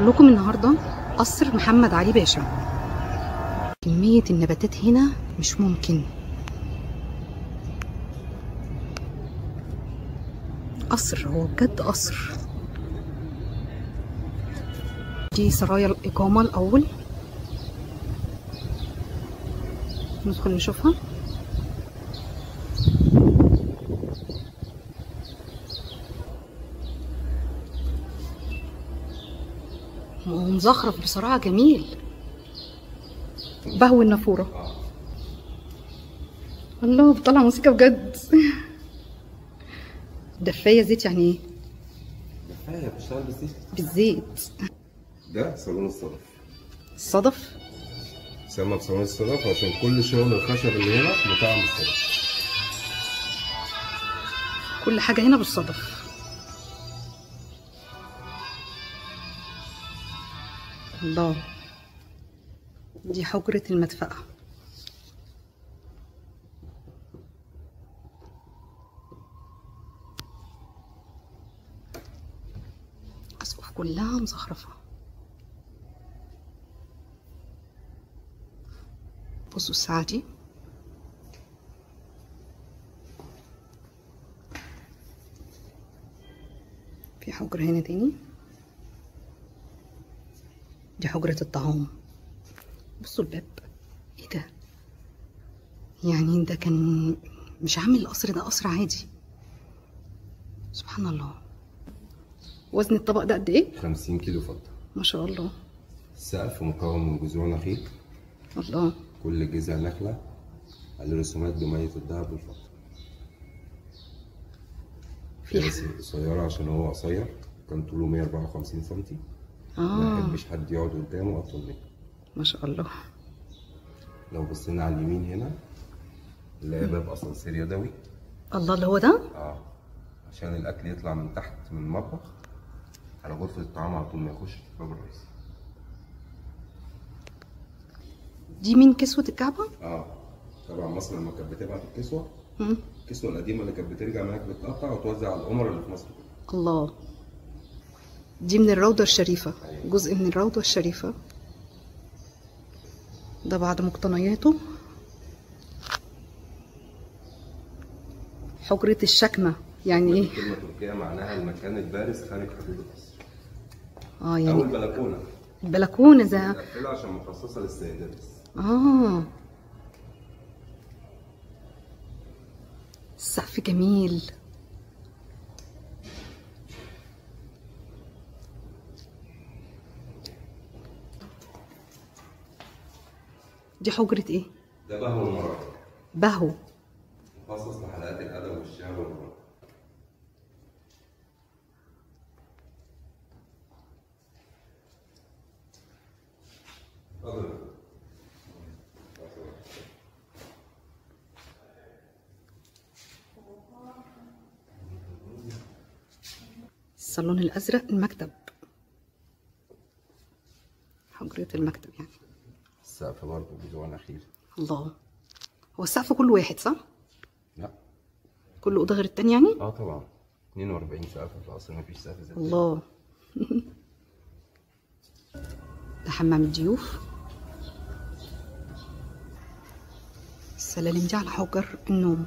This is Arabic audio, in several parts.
لكم النهارده قصر محمد علي باشا. كمية النباتات هنا مش ممكن. قصر، هو بجد قصر. دي سرايا الإقامة الأول، ندخل نشوفها. مزخرف بصراحة، جميل. بهو النافورة. الله، بتطلع موسيقى بجد. دفاية زيت يعني ايه؟ دفاية بتشتغل بالزيت. بالزيت. ده صالون الصدف. الصدف؟ سمى بصالون الصدف عشان كل شغل الخشب اللي هنا مطعم الصدف. كل حاجة هنا بالصدف. الله، دي حجرة المدفأة. أسقف كلها مزخرفة. بصوا الساعة دي. في حجرة هنا تاني، دي حجرة الطعام. بصوا الباب، ايه ده؟ يعني ده كان مش عامل القصر ده قصر عادي. سبحان الله. وزن الطبق ده قد ايه؟ 50 كيلو فضة. ما شاء الله. السقف مكون من جذوع نخيل. الله. كل جذع نخلة على رسومات بمية الذهب والفضة. كراسي قصيرة عشان هو قصير، كان طوله 154 سنتي. ما يحبش حد يقعد قدامه أطول منه. ما شاء الله. لو بصينا على اليمين هنا نلاقي باب أسانسير يدوي. الله، اللي هو ده؟ عشان الأكل يطلع من تحت من المطبخ على غرفة الطعام على طول، ما يخش في الباب الرئيسي. دي من كسوة الكعبة؟ طبعا مصر لما كانت بتبعت الكسوة، الكسوة القديمة اللي كانت بترجع معاك بتتقطع وتوزع على الأمراء اللي في مصر كلها. الله، دي من الروضة الشريفة. جزء من الروضة الشريفة ده بعد مقتنياته. حجرة الشكمة يعني ايه؟ كلمة تركية معناها المكان البارز خارج حدود القصر. يعني أو البلكونة. البلكونة زي مقفلة عشان مخصصة للسيدات بس. السقف جميل. دي حجرة ايه؟ ده بهو المراقب. بهو مخصص لحلقات الأدب والشعر والغنى. الصالون الأزرق، المكتب، حجرة المكتب يعني. السقف برضه جذوع نخيل. الله، هو السقف كله واحد صح؟ لا، كل أوضة غير التاني يعني؟ طبعا 42 سقف في القصر، مفيش سقف زي الله. ده حمام الضيوف. السلالم دي على حجر النوم.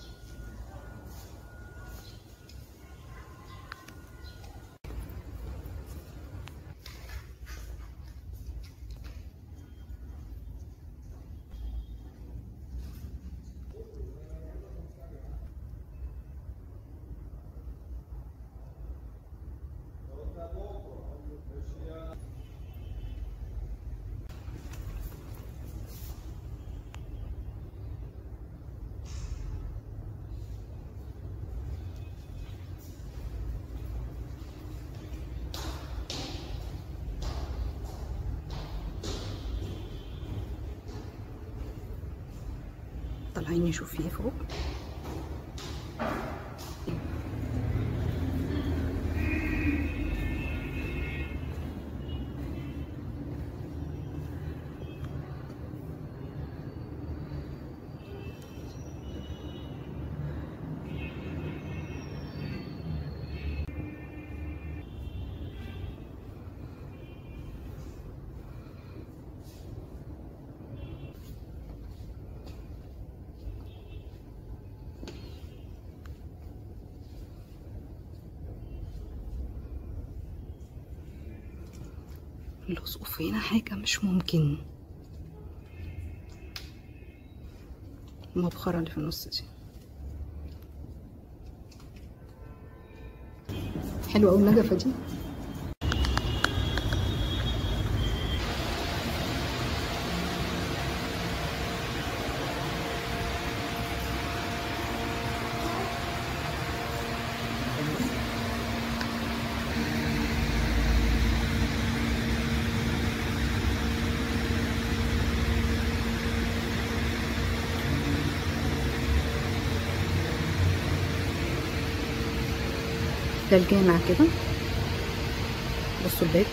طالعين نشوف فيه فوق. لصقوا في هنا حاجة مش ممكن. المبخرة اللي في النص دي حلوة أوي النجفة دي. ده الجامع كده، بصوا الباب.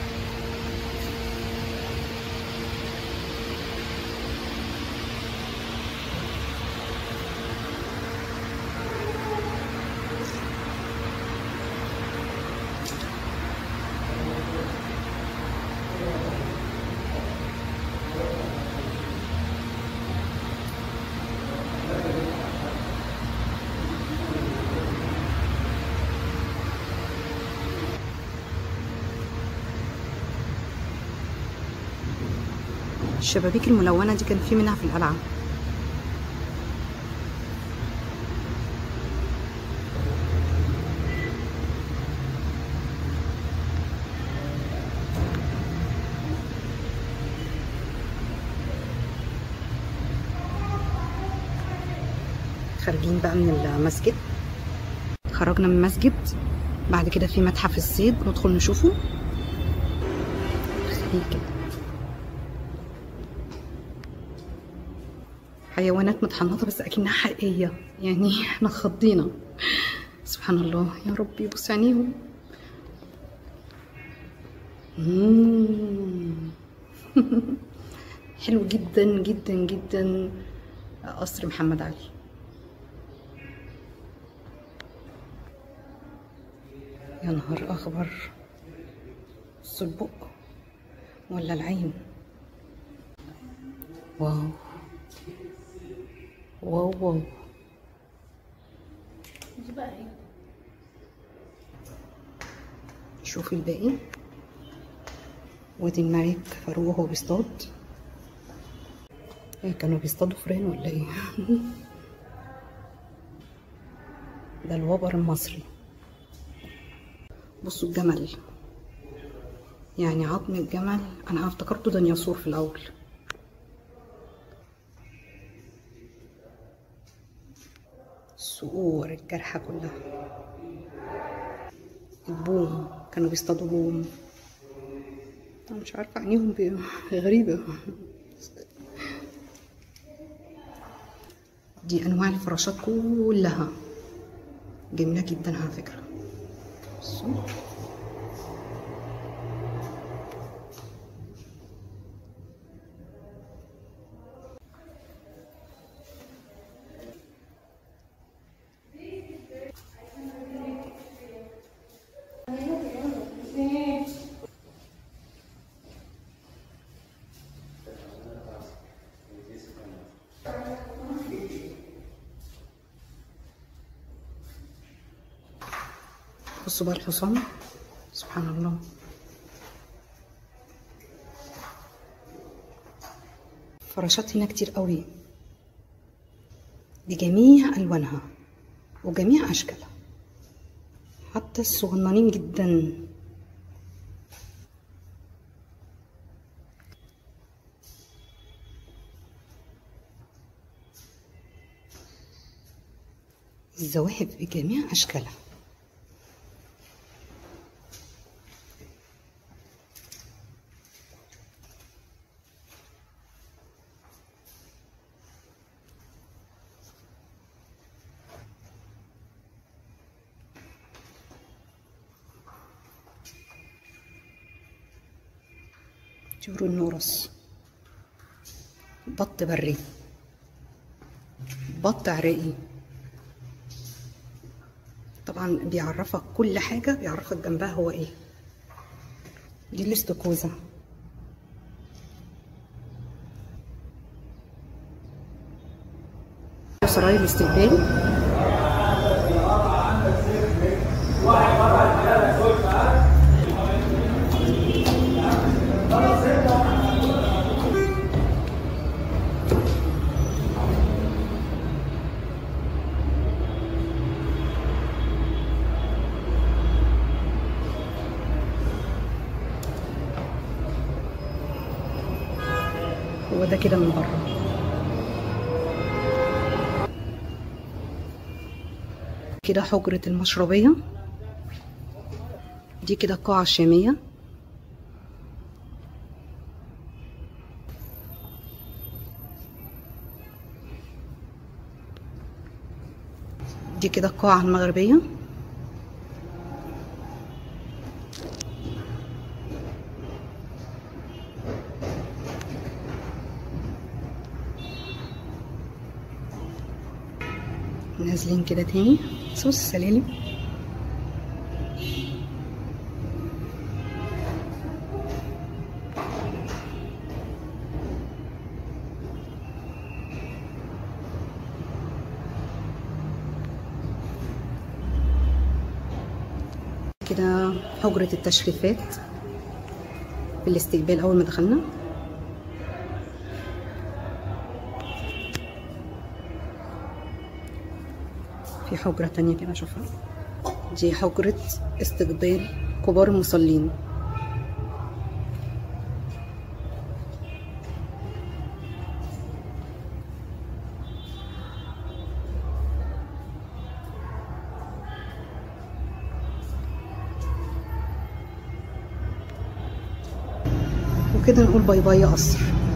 الشبابيك الملونة دي كان في منها في القلعة. خارجين بقى من المسجد، خرجنا من المسجد، بعد كده في متحف الصيد ندخل نشوفه. كده حيوانات متحنطة بس أكنها حقيقية، يعني احنا خضينا. سبحان الله يا ربي، بص عينيهم. حلو جدا جدا جدا قصر محمد علي. يا نهار أخبر، بصوا البق ولا العين. واو واو واو. دي بقى ايه؟ شوفي الباقي. ودي الملك فاروق وهو بيصطاد. ايه كانوا بيصطادوا فران ولا ايه؟ ده الوبر المصري. بصوا الجمل، يعني عظم الجمل انا افتكرته ديناصور في الاول. الصقور الجارحة كلها. البوم، كانوا بيصطادوا بوم. انا مش عارفة عينيهم غريبة. دي انواع الفراشات كلها جميلة جدا على فكرة. بصوا بصوا بقى الحصان، سبحان الله. فراشات هنا كتير قوي بجميع الوانها وجميع اشكالها، حتى الصغننين جدا. الزواهب بجميع اشكالها. طيور النورس، بط بري، بط عراقي. طبعا بيعرفك كل حاجة، بيعرفك جنبها هو ايه. دي الاستاكوزا. سرايا الاستقبال. هو ده كده من بره. كده حجرة المشربية، دي كده القاعة الشامية. دي كده القاعة المغربية. نازلين كده تاني، بصوا السلالم. كده حجرة التشريفات في الاستقبال أول ما دخلنا. في حجرة تانية كده أشوفها، دي حجرة استقبال كبار المصلين. وكده نقول باي باي يا قصر.